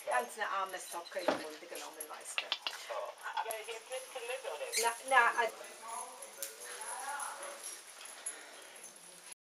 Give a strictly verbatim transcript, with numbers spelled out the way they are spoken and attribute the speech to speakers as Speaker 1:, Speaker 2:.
Speaker 1: Ganz eine arme Socke im Grunde genommen, weißt du. Na, na,